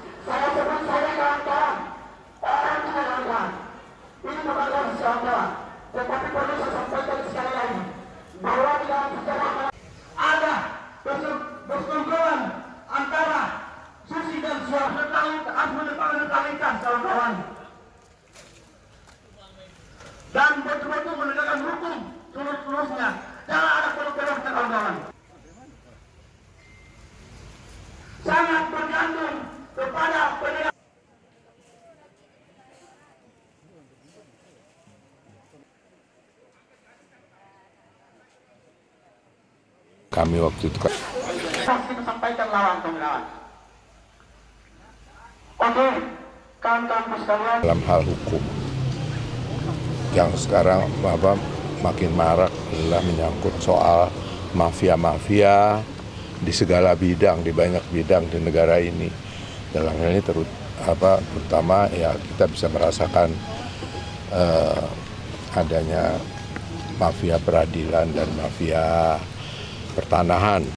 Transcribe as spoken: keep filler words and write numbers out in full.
Saya sebut saya kawan-kawan, orang tidak kawan. Ini bukan kasus kawan-kawan, tetapi perlu saya sampaikan sekali lagi bahwa di dalam sejarah ada persetujuan antara Susi dan Suami harus menetapkan kawan-kawan dan betul-betul menegakkan hukum seluruh-seluruhnya. Jangan ada peluk-peluk kawan-kawan. Sangat bergantung kepada penegak. Kami waktu itu kan Pasti sampaikan lawan kawan-kawan. Oke, kawan-kawan sekalian. dalam hal hukum yang sekarang apa makin marak adalah menyangkut soal mafia-mafia di segala bidang, di banyak bidang di negara ini. Dalam hal ini terut, apa, terutama ya kita bisa merasakan eh, adanya mafia peradilan dan mafia pertanahan.